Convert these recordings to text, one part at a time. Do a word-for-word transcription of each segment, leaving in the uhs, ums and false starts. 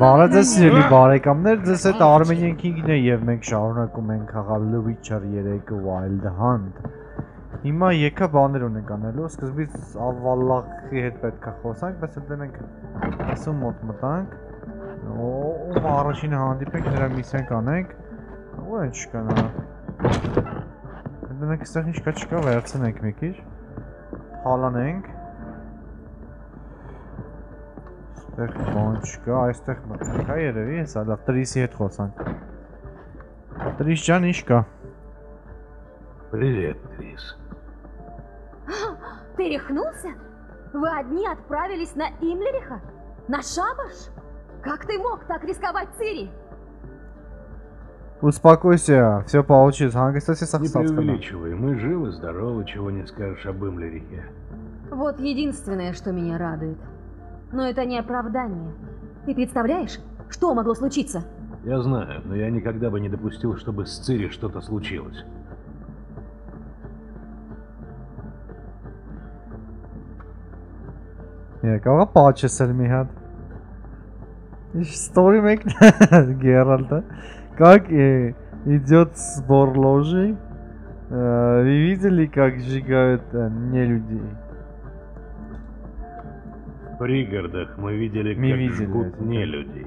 Բարև ձեզ սիրելի բարեկամներ, ձեզ հետ Armenian King-ն է եւ մենք շարունակում ենք խաղալ The Witcher three Wild Hunt։ Հիմա եկա բաներ ունենք անելու, սկզբից ավալախի հետ պետք է խոսանք, բայց հետո մենք ասում մոտ մտանք։ Ում առաջինը հանդիպենք, նրա միսիան կանենք։ Ու ինչ կա նա։ Հետո մենք այստեղ ինչ կա չկա, վերցնենք մի քիչ։ Հալանենք։ Այստեղ բան չկա, այստեղ մտնենք, հա երևի, հեսա լավ, Տրիսի հետ խոսանք։ Трис ջան, ինչ կա։ Привет, Трис. Ты рехнулся? Вы одни отправились на Имлериха? На шабаш? Как ты мог так рисковать Цири? Успокойся, все получится. Не преувеличивай, мы живы, здоровы, чего не скажешь об Имлерихе. Вот единственное, что меня радует. Но это не оправдание. Ты представляешь, что могло случиться? Я знаю, но я никогда бы не допустил, чтобы с Цири что-то случилось. Я кого почесал меня? История мек Геральта. Как идет сбор ложи? Вы видели, как сжигают не людей? В пригородах мы видели, мы как видели жгут это, не да. людей.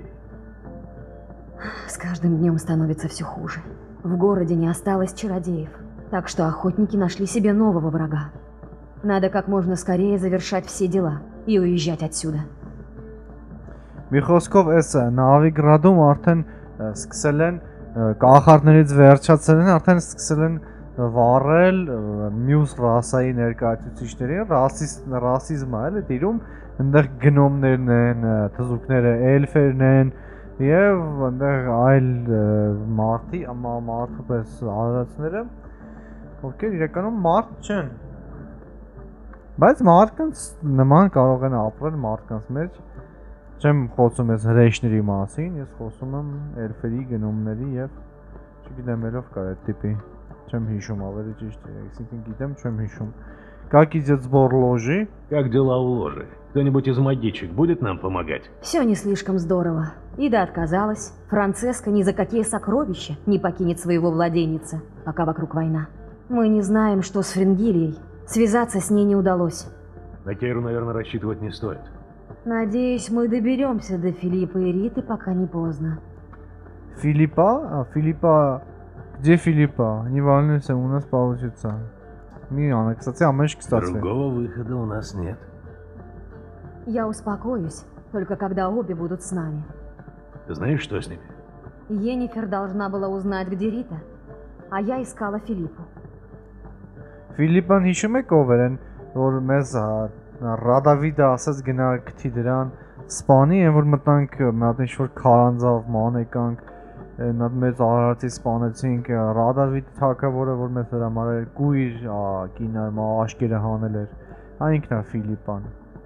С каждым днем становится все хуже. В городе не осталось чародеев, так что охотники нашли себе нового врага. Надо как можно скорее завершать все дела и уезжать отсюда. Միխոսկով էս Նավիգրադում արդեն սկսել են կախարդներից վերջացել են, արդեն սկսել են վառել մյուս ռասայի ներկայացուցիչներին, ռասիզմը էլ է տիրում, այնտեղ գնոմներն են, թզուկները, էլֆերն են եւ այնտեղ այլ մարդի, մարդու պես արարածները, ովքեր իրականում մարդ չեն։ Բայց մարդկանց նման կարող են ապրել մարդկանց մեջ։ Չեմ խոսում ես հրեշների մասին, ես խոսում եմ էլֆերի, գնոմների եւ չգիտեմ ելով կար այդ տիպի։ Չեմ հիշում ավելի ճիշտ է, այսինքն գիտեմ, չեմ հիշում։ Как идет сбор ложи? Как дела у ложи? Кто-нибудь из магичек будет нам помогать? Все не слишком здорово. Ида отказалась. Францеска ни за какие сокровища не покинет своего владеница, пока вокруг война. Мы не знаем, что с Фрингилией. Связаться с ней не удалось. На Кейру, наверное, рассчитывать не стоит. Надеюсь, мы доберемся до Филиппа и Риты, пока не поздно. Филиппа? А, Филиппа... Где Филиппа? Не волнуйся, у нас получится. Милана, кстати, а мышь, кстати. Другого выхода у нас нет. Я успокоюсь, только когда обе будут с нами. Ты знаешь, что с ними? Йеннифер должна была узнать, где Рита, а я искала Филиппу. Ֆիլիպան հիշում եք ով են, որ մեզ Ռադավիդը ասաց գնա գտի դրան սպանի, են որ մտանք մատ ինչ-որ քարանձավ ման եկանք, մատ մեծ արարածի սպանեցինք Ռադավիդ թագավորը, որ մեզ հրամար էր գույր կինը աշկերը հանել էր, այնքն է Ֆիլիպան։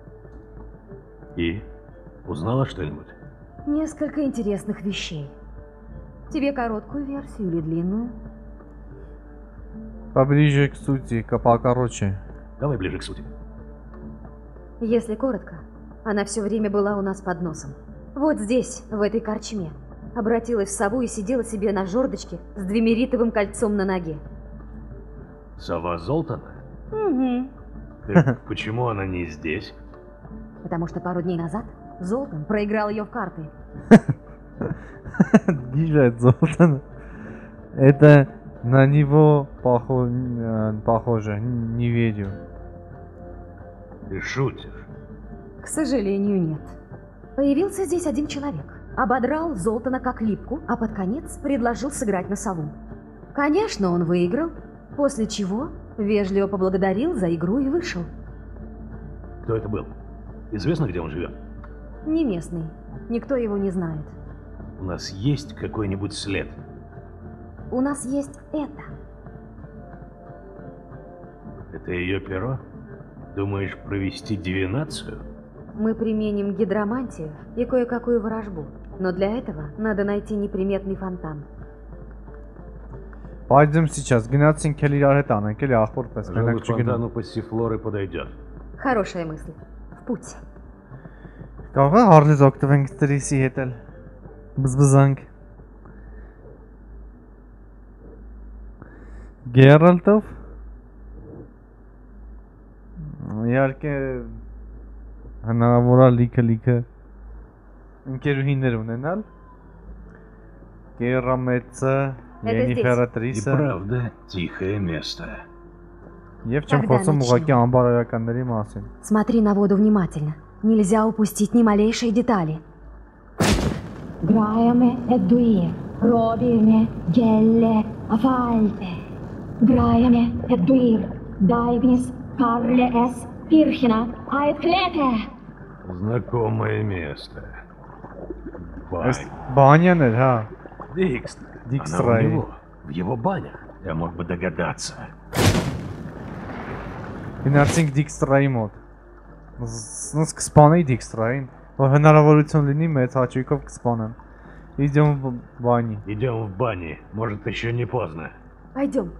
И? Узнала что-нибудь? Несколько интересных вещей. Тебе короткую версию или длинную? Поближе к сути, покороче. Давай ближе к сути. Если коротко, она все время была у нас под носом. Вот здесь, в этой корчме. Обратилась в сову и сидела себе на жердочке с двемеритовым кольцом на ноге. Сова Золтана? Угу. Так почему она не здесь? Потому что пару дней назад Золтан проиграл ее в карты. Гижет Золтан. Это... На него похоже, похоже, не верю. Ты шутишь? К сожалению, нет. Появился здесь один человек. Ободрал Золтана как липку, а под конец предложил сыграть на сову. Конечно, он выиграл, после чего вежливо поблагодарил за игру и вышел. Кто это был? Известно, где он живет? Не местный. Никто его не знает. У нас есть какой-нибудь след? У нас есть это. Это ее перо? Думаешь провести дивинацию? Мы применим гидромантию и кое-какую ворожбу. Но для этого надо найти неприметный фонтан. Пойдем сейчас. Гнаться келиаретана, келиахпор пес. Пожалуй, фонтану пассифлоры подойдет. Хорошая мысль. В путь. Կարող է հառլից օգտվենք Տրիսի հետ էլ։ Բզբզանք։ Գերալտով իհարկե հնարավոր է լիքը լիքը ընկերուհիներ ունենալ Գերամեծը, Ենիֆերը И Տրիսը правда, тихое место. Եվ չեմ խոսում ուղղակի անբարոյականների մասին։ Смотри на воду внимательно. Нельзя упустить ни малейшей детали. Граеме эдуи, робиме, гелле, афальте. Граеме эдуир, дайгнис, карле эс, пирхина, айтклете. Знакомое место. Այս Бань. բանյան էր, հա։ Дикстра. Дикстра Она у и- него, в его банях. Я мог бы догадаться. Գնացինք Դիքստրայի մոտ։ Ոնց կսպանեի Դիքստրային, որ հնարավորություն լինի մեծ հաճույքով կսպանեմ։ Идем в бани։ Идем в бане. Может, еще не поздно. Пойдем.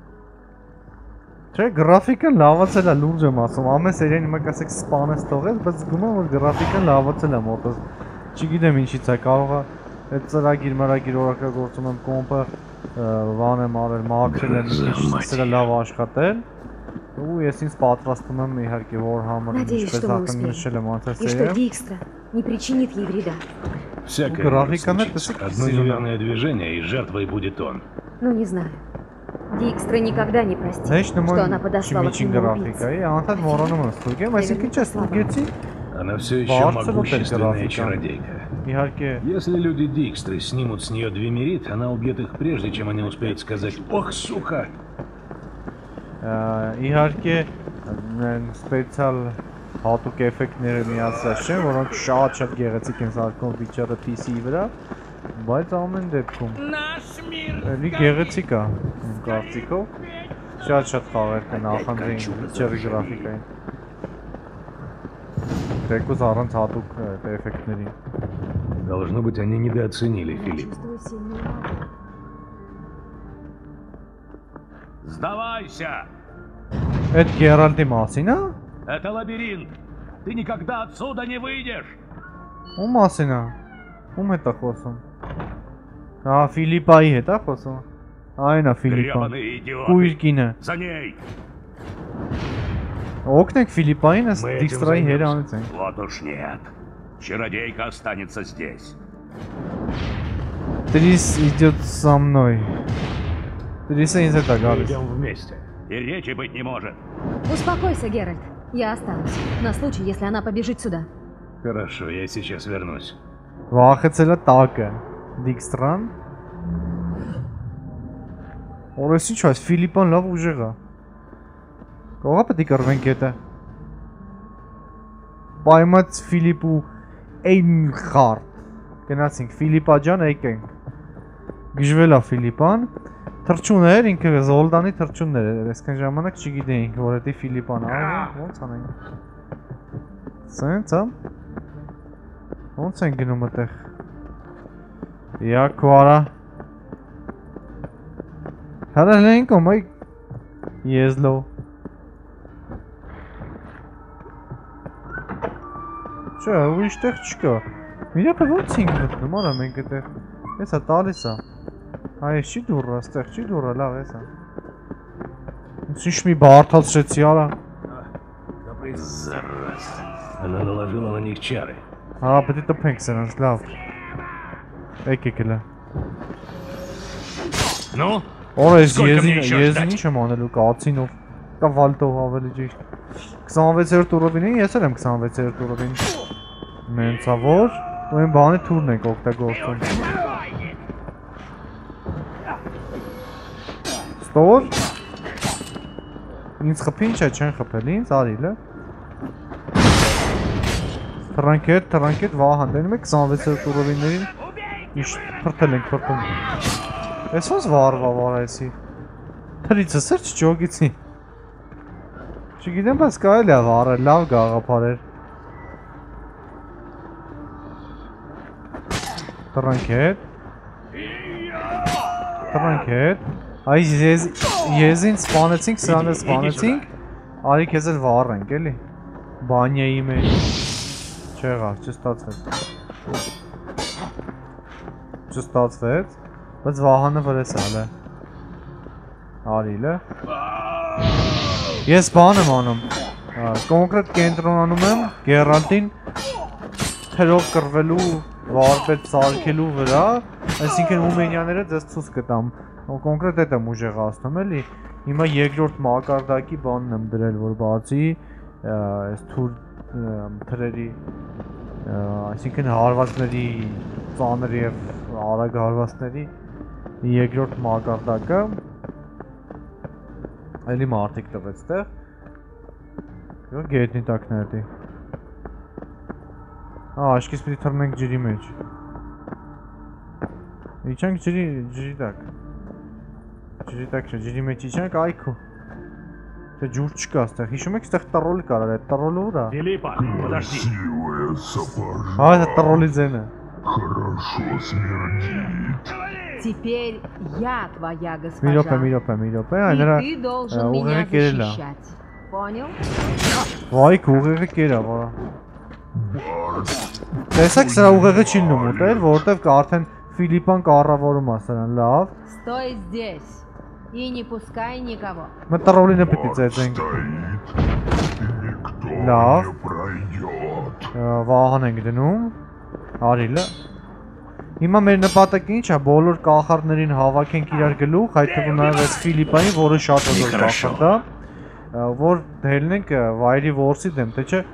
Չէ, գրաֆիկը լավացել է, լուրջ եմ ասում։ Ամեն սերիան հիմա կասեք սպանես թողես, բայց զգում եմ որ գրաֆիկը լավացել է մոտս։ Չգիտեմ ինչից է, կարող է այդ ծրագիր մրագիր օրակարգործում եմ կոմպը վան եմ արել, մաքրել եմ, սկսել է լավ աշխատել։ Ու ես ինձ պատրաստում եմ իհարկե Warhammer-ը, Надеюсь, ինչպես что мы ակնի նշել եմ անցած И что սերիայում։ Дикстра не причинит ей вреда. Всякое Графика может нет, случиться. это Одно сильно. неверное движение, и жертвой будет он. Ну, не знаю. Дикстра никогда не простит, Знаешь, на что мой она подослала к чимичи нему графика, убийцу. и антад мороնում եմ ստուգեմ, այսինքն չէ ստուգեցի, Она все еще Барцелона могущественная графика. чародейка. իհարկե Если люди Дикстры снимут с нее двемерит, она убьет их прежде, чем они успеют сказать «Ох, сука!». ա, իհարկե այն սպեցիալ հատուկ էֆեկտները միացած չեն, որոնք շատ-շատ գեղեցիկ են զարգում Witcher-ը P C-ի վրա, բայց ամեն դեպքում էլի գեղեցիկ է իմ կարծիքով, շատ-շատ խաղեր կնախընտրեին Witcher-ի գրաֆիկային, թեկուզ առանց հատուկ այդ էֆեկտների։ Должно быть, они недооценили Филипп. Чувствую сильную магию. Сдавайся! Այդ Գերալտի մասին է։ Это лабиринт! Ты никогда отсюда не выйдешь! Ում մասին է։ Ում հետ է խոսում։ Հա, Ֆիլիպայի հետ է խոսում։ Այն է Ֆիլիպան։ Гребаные идиоты! Կույր կինը։ За ней! Օգնեք Ֆիլիպային, ըստ Мы этим Դիքստրայի займемся. հերանից են։ Вот уж нет. Чародейка останется здесь. Трис идет со мной. Триса иногда так Мы гадость. идем вместе. И речи быть не может. Успокойся, Геральт. Я останусь. На случай, если она побежит сюда. Хорошо, я сейчас вернусь. Վախեցել է տակը։ Դիքստրան։ Օրես ինչ այս Ֆիլիպան լավ ուժեղ է։ Կողա պետք է կռվենք հետը։ Պայմած Ֆիլիպ ու Էյնխարդ։ Գնացինք Ֆիլիպա ջան եկենք։ Գժվել է Ֆիլիպան։ Թրջուններ, ինքը Զոլդանի թրջուններ էր, այսքան ժամանակ չգիտեինք, որ դա Ֆիլիպան է, ո՞նց անենք։ Սենց, հա։ Ոնց են գնում այդտեղ։ Յակվարա։ Հալելենք ոմայ եզլո։ Չէ, ուրիշ տեղ չկա։ Իրապե ոնց ենք մտնում, արա մենք այդտեղ։ Էսա տալիս է։ Այ էս չի դուռը, այստեղ չի դուռը, լավ էսա։ Ինչ մի բարթացրեցի, արա։ Зараза. Она наложила на них чары. Հա, պետք է տպենք սրանց, լավ։ Եկեք էլա։ Ну, Օրը ես Сколько мне եզին, еще եզին ждать? ինչ եմ անելու կացինով, կա վալտով ավելի ճիշտ։ քսանվեցերորդ ուռովին, ես էլ եմ քսանվեցերորդ ուռովին։ Մենցավոր, ու այն բանի թուրն ենք օգտագործում։ Ստոր։ Ինձ խփին չէ, չեն խփել ինձ, արիլը։ Թրանքետ, թրանքետ վահան, դենում եք քսանվեցերորդ ուռովիններին, ինչ փրթել ենք փրթում։ Ես ոնց վարվա վարայսի։ Թրիցս էր չջոգիցի։ Չգիտեմ, բայց կարելի է վարել, լավ գաղափար էր։ Տրանք հետ։ Տրանք հետ։ Այս եզին սպանեցինք, սրանը սպանեցինք, արի քեզ էլ վարենք, էլի։ Բանյայի մեջ։ Չեղավ, չստացվեց։ չստացվեց, բայց Վահանը վրես ալ է։ Արիլը։ Ես բան եմ անում։ Կոնկրետ կենտրոնանում եմ Գերալտին թերով կռվելու, վարպետ սարքելու վրա, այսինքն Ումենյանները ձեզ ցույց կտամ։ Կոնկրետ այդ եմ ուժեղացնում էլի։ Հիմա երկրորդ մակարդակի բանն եմ դրել, որ բացի այս թուր թրերի, այսինքն հարվածների, ծանր եւ արագ հարվածների երկրորդ մակարդակը էլի մարդիկ տվեց տեղ։ Գո գետնի տակներդի։ Ա, աշկից պիտի թռնենք ջրի մեջ։ Իջանք ջրի, ջրի տակ։ Ջրի տակ չէ, ջրի մեջ իջանք այքու։ Թե ջուր չկա ստեղ, հիշում եք ստեղ տրոլի կարար, այդ տրոլը ուր է։ Филиппа, подожди. Ա, այդ տրոլի ձենը։ Хорошо смердит. Теперь я твоя Մի госпожа. րոպե, մի րոպե, մի րոպե, И այ նրա ты должен меня ուղեղը կերել է։ защищать. Понял? Վայք ուղեղը կերա, վրա։ Տեսեք, սրա ուղեղը չի լինում ուտել, որովհետև արդեն Ֆիլիպան կառավարում է սրան, լավ։ Стой здесь и не пускай никого. Մտրոլինը պիտի ծեծենք։ Никто Лав. не пройдет. Վահան ենք դնում։ Արիլը։ Հիմա մեր նպատակը ինչ է, բոլոր կախարդներին հավաքենք իրար գլուխ, այդ թվում նաև այս Ֆիլիպային, որը շատ հոզոր կախարդ է, որ դելնենք վայրի որսի դեմ, թե չէ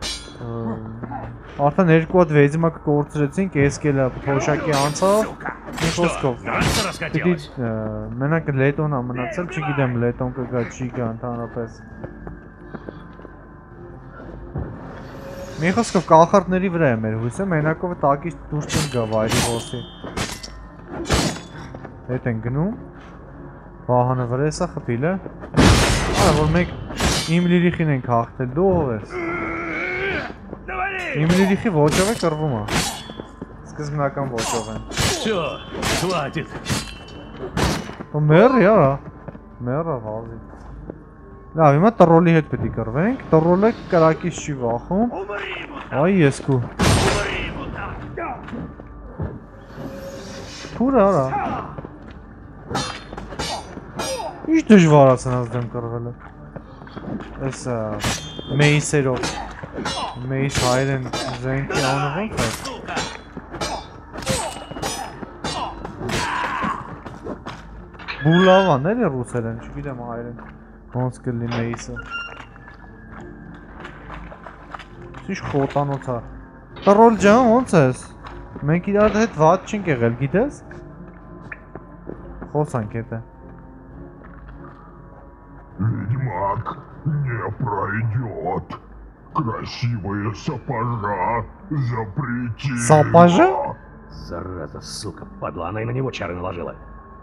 արդեն երկու հատ վեզիմակ կորցրեցինք, ես կելը փոշակի անցավ, մի խոսքով։ Драться Պիտի расхотелось. մենակ լետոն ա մնացել, չգիտեմ լետոն կգա, չի գա ընդհանրապես։ Մի խոսքով կախարդների վրա է մեր հույսը, մենակով տակից դուրս չեն գա վայրի որսի։ Հետ են գնում։ Վահանը վրես է խփիլը։ Արա որ մենք իմ լիրիխին ենք հաղթել, դու ով ես։ Իմ լիրիխի ոչով է կռվում է։ Սկզբնական ոչով են։ Все, хватит. Մեռ յարա։ Մեռը վազի։ Լավ, հիմա տրոլի հետ պետք է կռվենք, տրոլը կրակից չի վախում։ Այ ես կու։ Թուր արա։ Ինչ դժվար է սնած դեմ կռվելը։ Այս մեյսերով։ Մեյս հայրեն զենքի անով ոնք է։ Բուլավան էլի ռուսերեն, չգիտեմ հայրեն։ Ոնց կլի մեյսը։ Ինչ խոտանոց է։ Տրոլ ջան, ոնց ես։ Մենք իրար հետ վատ չենք եղել, գիտես։ Խոսանք հետը։ Ведьмак не пройдет. Красивые сапожа запретили. Сапожа? Зараза, сука, падла, она и на него чары наложила.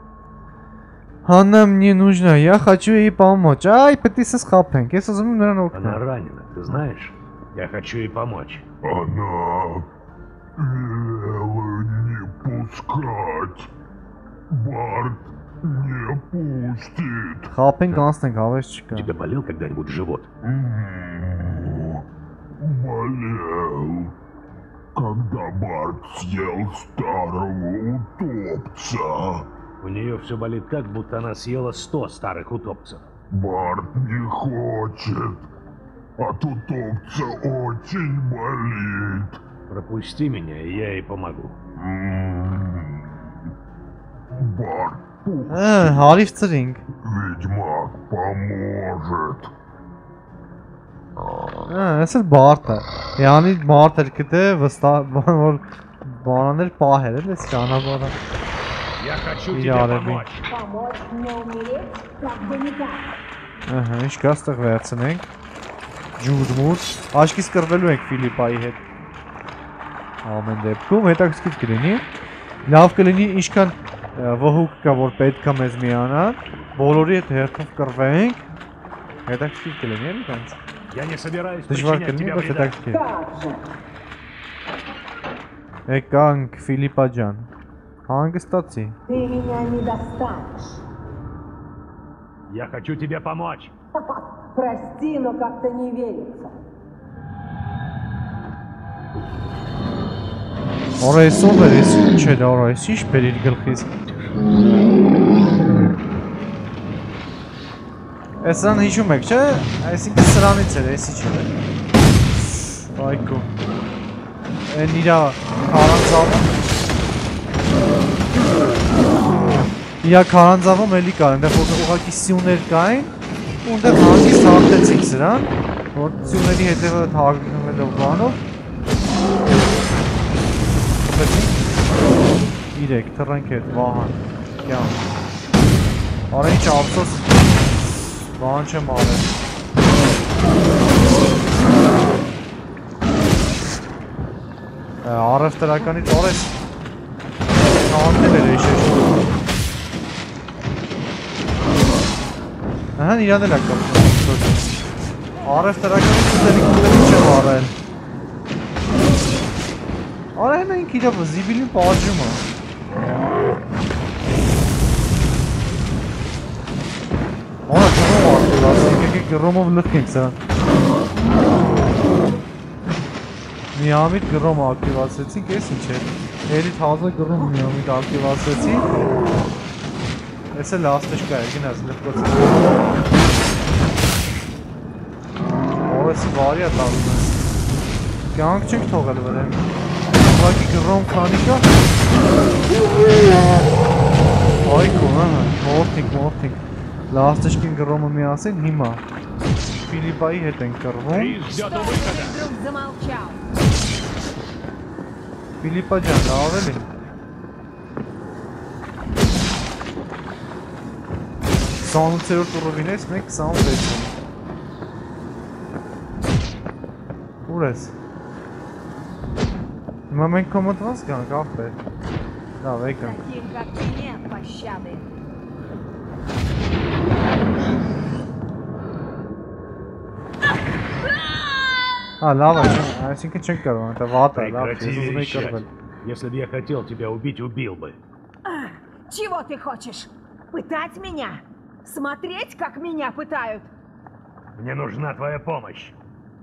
Она мне нужна, я хочу ей помочь. Ай, пойди со схапнենք, ես ուզում եմ նրան Она օգնել։ ранена, ты знаешь? Я хочу ей помочь. Она велела не пускать. Барт не пустит. Խապենք անցնենք, հավես У չկա։ тебя болел когда-нибудь живот? М, Болел, когда Барт съел старого утопца. У нее все болит так, будто она съела сто старых утопцев. Барт не хочет. От утопца очень болит. Пропусти меня, и я ей помогу. М, Барт пусть. Ա, հարիվ ծրինք։ Ведьмак поможет. Ա, այս էլ բարդ է։ Յանի մարդ էլ կտե վստահ բան որ բանաներ պահեր էլ էս ճանապարհը։ Я хочу Я тебе рады. помочь. Помочь мне умереть? Правда никак. Ահա, ինչ կա ստեղ վերցնենք։ Ջուրմուր, աշկից կռվելու ենք Ֆիլիպայի հետ։ Ամեն դեպքում հետաքրքիր կլինի։ Լավ կլինի ինչքան վհուկ կա որ պետք է մեզ միանան, բոլորի հետ հերթով կռվենք։ Հետաքրքիր կլինի էլի տենց։ Я не собираюсь Դժվար причинять կլինի, тебе բայց вреда. հետաքրքիր։ Եկանք Ֆիլիպա ջան։ Հանգստացի։ Ты меня не достанешь. Я хочу тебе помочь. Прости, но как-то не верится. Արա այսով էր, այս ինչ էր, արա, այս ինչ բեր իր գլխից։ Այս սրան հիշում եք, չէ? Այսինքն սրանից էր, այս ինչ էր։ Այկո։ Են իրա քարանձավում։ Իրա քարանձավում էլի կար, այնտեղ որ ուղղակի սյուներ կային, ու այնտեղ հանգիստ հաղթեցինք սրան, որ սյուների հետևը հաղթնվելով բանով։ Իրեք, թռանք հետ, Վահան, կյան։ Արա ինչ ափսոս, Վահան չեմ արել։ Առևտրականից արես, հաղթել էր էշեշ։ Ահան իրան էլ ակապ, առևտրականից ուտելի կուտելի չեմ արել։ Արա հենա ինք իրա զիբիլին պաջում է։ Արա գրոմ արկելացինք, եկեք գրոմով լրկենք սրան։ Միամիտ գրոմ ակտիվացեցինք, ես ինչ է։ Էլի թազը գրոմ միամիտ ակտիվացեցինք։ Ես էլ լաստышկա է, գնաց լրկոցը։ Օրեսի վարի է տալում է։ Կյանք չենք թողել վրեմ։ Ուղղակի գրոմ քանիկա։ Այկո, հա, մորթինք, մորթինք։ Լաստышկին գրոմը միասին հիմա Ֆիլիպայի հետ ենք կռվում։ Ֆիլիպա ջան, լավ էլի։ քսանութերորդ ուռովին ես, մենք քսանվեցին։ Ուր ես։ Հիմա մենք կոմոդված գանք, աղբեր։ Լավ, եկանք։ А, лава, այսինքն չենք կարող, это վատ է, լավ, ես ուզում եի կռվել։ Если бы я хотел тебя убить, убил бы. Чего ты хочешь? Пытать меня? Смотреть, как меня пытают? Мне нужна твоя помощь.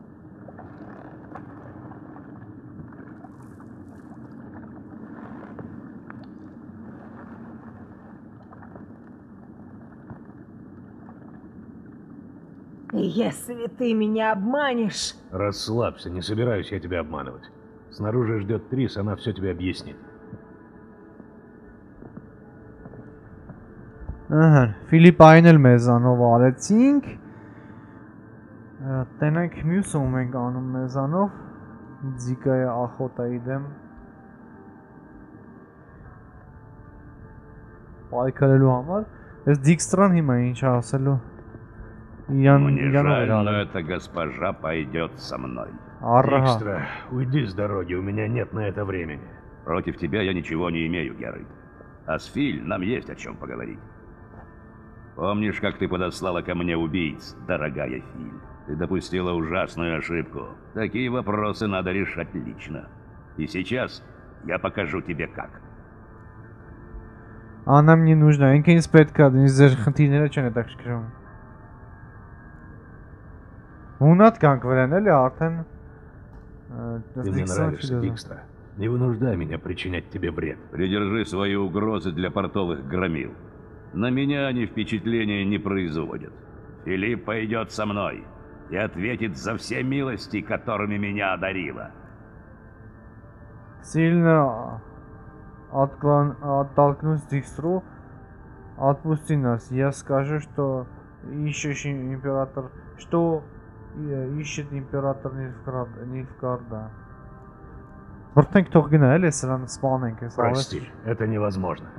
Если ты меня обманешь... Расслабься, не собираюсь я тебя обманывать. Снаружи ждет Трис, она все тебе объяснит. Ահա, Ֆիլիպային էլ մեզանով արեցինք։ Տենենք մյուսը ում ենք անում մեզանով։ Ձիկայը ախոտայի դեմ։ Պայքարելու համար։ Ես Դիքստրան հիմա ինչ ասելու։ Իրան, Мне իրան жаль, էր но անում։ эта госпожа пойдет со мной. Առհա։ Дикстра, уйди с дороги, у меня нет на это времени. Против тебя я ничего не имею, Геральт. А с Филь нам есть о чем поговорить. Помнишь, как ты подослала ко мне убийц, дорогая Филь? Ты допустила ужасную ошибку. Такие вопросы надо решать лично. И сейчас я покажу тебе как. А нам не нужно, ինքը ինձ պետք է, ինձ ձեր խնդիրները չեն հետաքրքրում։ Ունատ կանք վրան էլի արդեն Ты мне нравишься, Дикстра. Не вынуждай меня причинять тебе вред. Придержи свои угрозы для портовых громил. На меня они впечатления не производят. Филипп пойдет со мной и ответит за все милости, которыми меня одарила. Сильно отклон, оттолкнусь Дикстру, отпусти нас. Я скажу, что ищешь император, что ищет император Нильфгарда. Вортենք թող գնա, էլի սրան սպանենք ես։ Прости, это невозможно.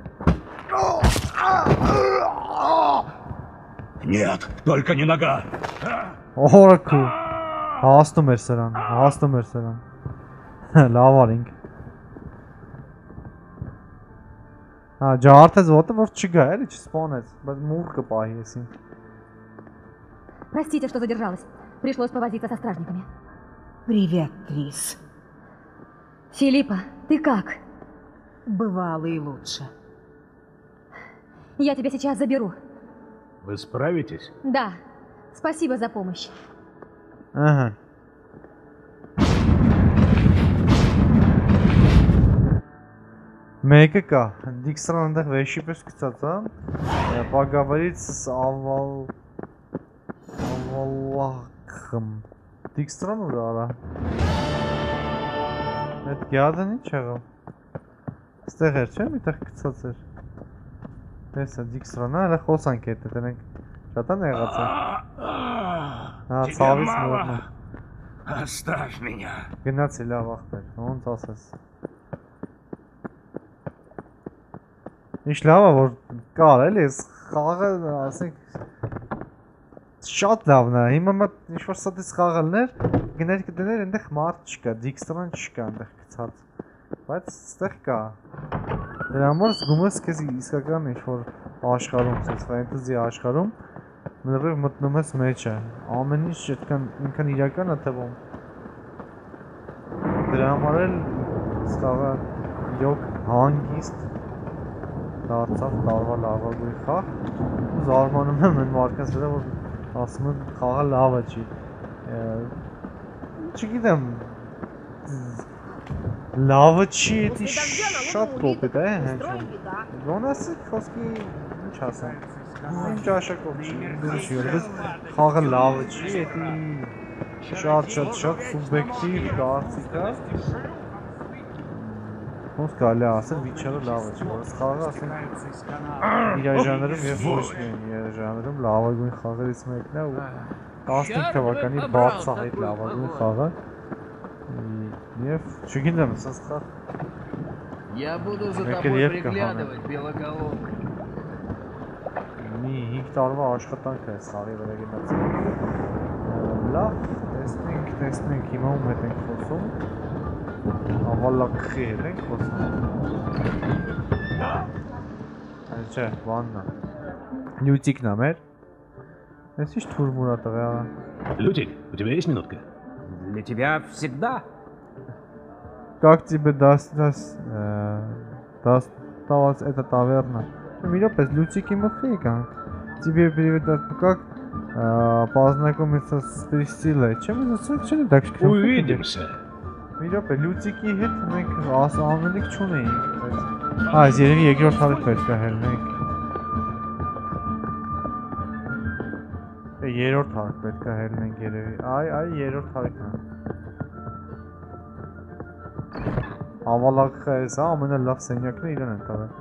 Нет, только не нога. Օրակու։ Հասնում էր սրան, հասնում էր սրան։ Լավ արինք։ Հա, ջարդեց ոտը որ չգա, էլի չսպանեց, բայց մուր կպահի եսին։ Простите, что задержалась. Пришлось повозиться со стражниками. Привет, Трис. Филиппа, ты как? Бывало и лучше. Я тебя сейчас заберу. Вы справитесь? Да. Спасибо за помощь. Ага. Մեկը կա, Դիքստրան այնտեղ վեշի պես գցած, հա։ Поговорить с Авал Ավալախմ։ Դիքստրան ուր արա։ Այդ գյադն ի՞նչ եղավ։ Ստեղ էր, չէ՞, միտեղ գցած էր։ Տեսա Դիքստրանը, հələ խոսանք հետ դրանք։ Շատան եղած է։ Հա, ցավից մոռնա։ Оставь меня. Գնացի լավ ախպեր, ոնց ասես։ Ինչ լավ է որ կար էլի, խաղը ասենք շատ լավն է։ Հիմա մա ինչ որ սատից խաղալներ, գներ կդներ այնտեղ մարդ չկա, Դիքստրան չկա այնտեղ գցած։ Բայց ստեղ կա։ Դրա համար զգում ես քեզ իսկական ինչ որ աշխարհում, sense ֆենտեզի աշխարհում Մնրով մտնում ես մեջը, ամեն ինչ այդքան ինքան իրական է թվում։ Դրա համար էլ ստաղը իրոք հանգիստ դարձավ տարվա լավագույն խաղ։ Ու զարմանում եմ այն մարդկանց վրա, որ ասում են խաղը լավը չի։ Չգիտեմ, լավը չի, դա շատ կոպիտ է, հենց։ Գոնասը խոսքի ինչ ասեմ։ Ինչ աշակով չի, դուրս յորպես խաղը լավը չի, էդի շատ շատ շատ սուբյեկտիվ կարծիք է։ Ոնց կարելի է ասել վիճերը լավը չի, որս խաղը ասենք իր ժանրում և ոչ միայն իր ժանրում լավագույն խաղերից մեկն է ու տասնհինգ թվականի բարձրահայտ լավագույն խաղը և չգիտեմ, սենց խաղ Я буду за тобой приглядывать, белоголовый. Մի հինգ տարվա աշխատանք է սաղի վրա գնացել։ Լավ, տեսնենք, տեսնենք, հիմա ում հետ ենք խոսում։ Ավալակխի հետ ենք խոսում։ Այս չէ, վաննա։ Լյութիկն է մեր։ Այս ինչ թուրմուր է տղեղը։ Лютик, у тебя есть минутка? Для тебя всегда. Как тебе досталась досталась эта таверна? Мира без Лютики Матвейка. Тебе переведут как познакомиться с Присциллой. Чем это совершенно так что? Увидимся. Мира без Лютики հետ մենք ասանելիք չունեինք։ Այս երևի երկրորդ հարկ պետք է հելնենք։ Երրորդ հարկ պետք է հելնենք երևի։ Այ, այ երրորդ հարկն է։ Ավալակը էս ամենալավ սենյակն է իրեն են տվել։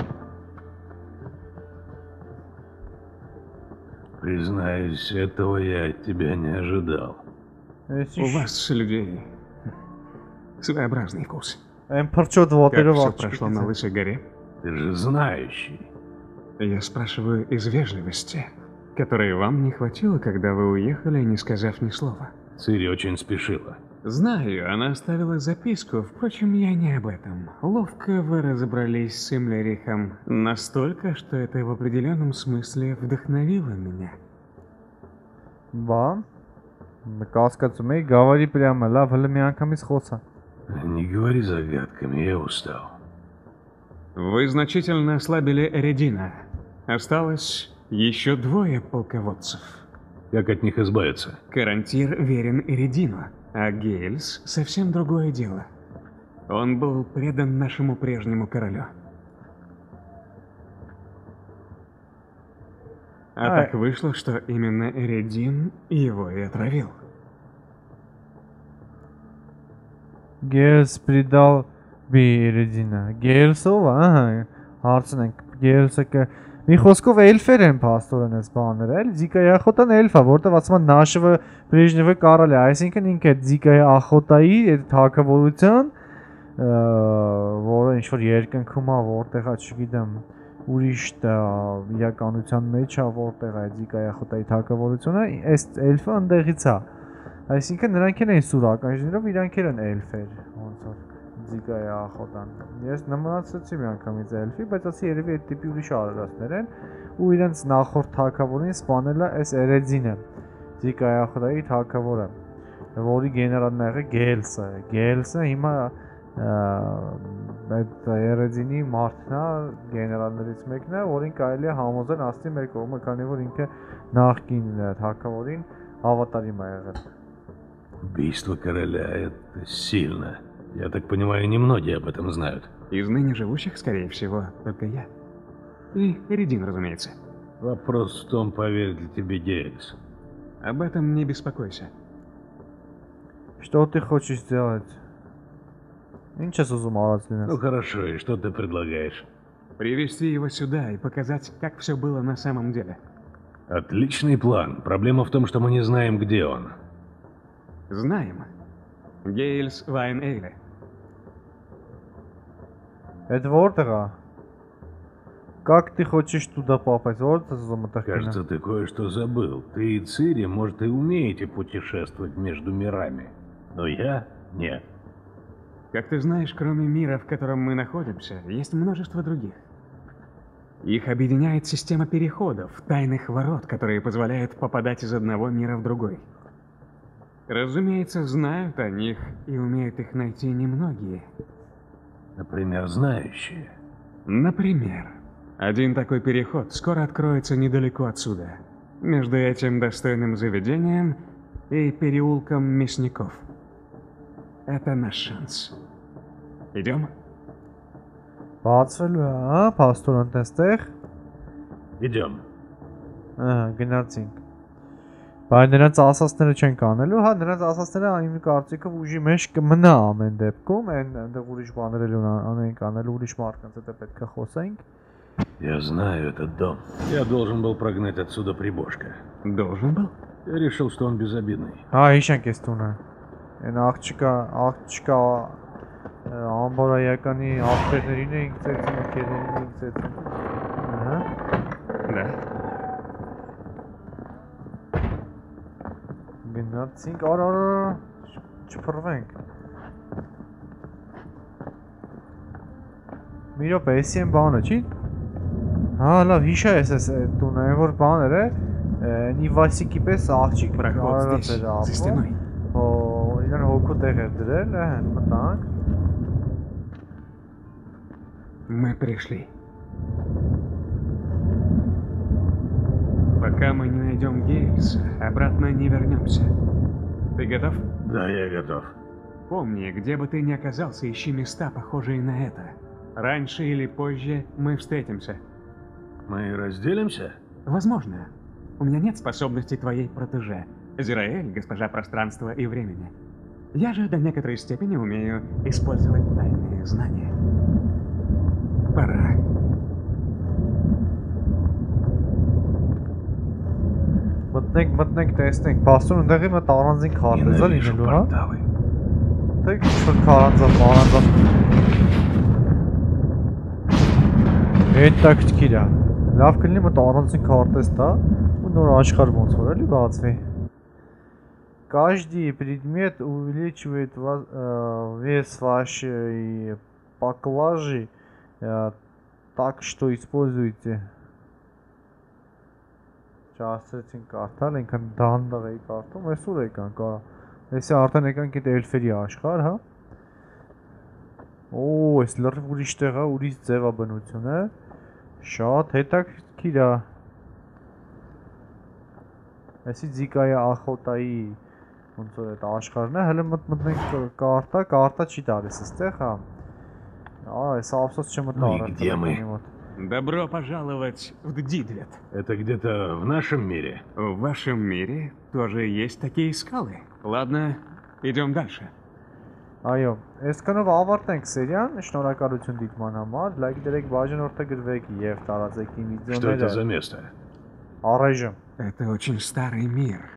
Признаюсь, этого я от тебя не ожидал. У вас, людей, своеобразный вкус. Как все прошло на Лысой горе? Ты же знающий. Я спрашиваю из вежливости, которой вам не хватило, когда вы уехали, не сказав ни слова. Цири очень спешила. Знаю, она оставила записку, впрочем, я не об этом. Ловко вы разобрались с Имлерихом, настолько, что это в определенном смысле вдохновило меня. Ба, կասկածում էի, գավարի պրյամը, լավ, հլը մի անգամից խոսա։ Не говори загадками, я устал. Вы значительно ослабили Эредина. Осталось еще двое полководцев. Как от них избавиться? Карантир верен Эредину, а Гейльс совсем другое дело. Он был предан нашему прежнему королю. А Ай. так вышло, что именно Эредин его и отравил. Գերս պրիդալ բիրեդինը, գերսով, ահա, հարցն ենք, գերսը կը, մի խոսքով էլֆեր են պաստորեն ես բաները, էլ ձիկայի ախոտան էլֆա, որտև ասման նաշվը Բրեժնևը կարալ է, այսինքն ինք է ձիկայի ախոտայի թակավորության, որը ինչ-որ երկնքում է, որտեղ է, չգիտեմ, ուրիշ իրականության մեջ է, որտեղ է ձիկայի ախոտայի թակավորությունը, այս էլֆը ընդեղից է, այսինքն նրանք են սուրական ժներով, իրանք են էլֆեր, ոնց որ ձիկայի ախոտան։ Ես նմանացրեցի մի անգամից էլֆի, բայց ասի երևի այդ տիպի ուրիշ արարածներ են, ու իրենց նախորդ թագավորին սպանել է այս Էրեդինը, ձիկայի ախոտայի թագավորը, որի գեներալն եղել Գելսը։ Գելսը հիմա այդ Էրեդինի մարդն է, գեներալներից մեկն է, որին կարելի է համոզել ասի մեր կողմը, քանի որ ինքը նախկին թագավորին հավատարիմ է եղել։ Убийство короля — это сильно. Я так понимаю, немногие об этом знают. Из ныне живущих, скорее всего, только я. И Эридин, разумеется. Вопрос в том, поверит ли тебе Гейльс. Об этом не беспокойся. Что ты хочешь сделать? Ничего сузумалась. Ну хорошо, и что ты предлагаешь? Привести его сюда и показать, как все было на самом деле. Отличный план. Проблема в том, что мы не знаем, где он. Знаем. Гейльс Вайн Эйле. Это Вордера? Как ты хочешь туда попасть? Вот это за мотоцикл. Кажется, ты кое-что забыл. Ты и Цири, может, и умеете путешествовать между мирами. Но я — нет. Как ты знаешь, кроме мира, в котором мы находимся, есть множество других. Их объединяет система переходов, тайных ворот, которые позволяют попадать из одного мира в другой. Разумеется, знают о них и умеют их найти немногие. Например, знающие. Например, один такой переход скоро откроется недалеко отсюда, между этим достойным заведением и переулком мясников. Это наш шанс. Идем? Բացվելու է, հա, փաստորեն այստեղ։ Идем. Ահա, գնացինք։ Բայց նրանց ասածները չեն կանելու, հա, նրանց ասածները իմ կարծիքով ուժի մեջ կմնա ամեն դեպքում, այն այնտեղ ուրիշ բաներ էլ անենք անելու ուրիշ մարդկանց հետ պետք է խոսենք։ Я знаю этот дом. Я должен был прогнать отсюда прибожка. Должен был? Я решил, что он безобидный. Հա, հիշենք էս տունը։ Այն աղջիկա, աղջիկա ամբարայականի աղբերներին էինք ծեցին, ոգերներին էինք ծեցին։ Ահա։ Да. Գնացինք, արա, արա, չփռվենք։ Մի րոպե, էսի են բանը, չի։ Հա, լավ, հիշա ես էս տունը, այն որ բաներ է, նի Վասիկի պես աղջիկ Проход здесь, за стеной. Իրան հոգու տեղ էր դրել, հեն, մտանք։ Мы пришли. Пока мы не найдем Гейльса, обратно не вернемся. Ты готов? Да, я готов. Помни, где бы ты ни оказался, ищи места, похожие на это. Раньше или позже мы встретимся. Мы разделимся? Возможно. У меня нет способностей твоей протеже. Зираэль, госпожа пространства и времени. Я же до некоторой степени умею использовать тайные знания. Пора. Մտնենք, մտնենք, տեսնենք, փաստորեն ընդեղի մտ առանձին քարտեզ է լինելու, հա։ Պարտավը։ Թե ինչ-որ քարանձավ, մարանձավ։ Հետաքրքիր է։ Լավ կլինի մտ առանձին քարտեզ տա, ու նոր աշխարհ ոնց որ էլի бацվի։ Каждый предмет увеличивает вес вашей поклажи, так что используйте. Չասեցին կարդալ, ինքան դանդաղ էի կարդում, այսուր էկան կարա։ Այսի արդեն եկանք այդ էլֆերի աշխարհ, հա։ Օ, այս լրիվ ուրիշ տեղ է, ուրիշ ձևաբնություն է։ Շատ հետաքրքիր է։ Այսի ձիկայի ախոտայի ոնց որ այդ աշխարհն է, հələ մտնենք կարտա, կարտա չի տալիս այստեղ, հա։ Ա, այս ափսոս չմտնա առանց։ Добро пожаловать в Дидвет. Это где-то в нашем мире? В вашем мире тоже есть такие скалы. Ладно, идем дальше. Այո, այսքանով ավարտենք սերիան, շնորհակալություն դիտման համար, լայք դրեք, բաժանորդը գրվեք եւ տարածեք իմ վիդեոները։ Что это за место? Առայժմ։ Это очень старый мир.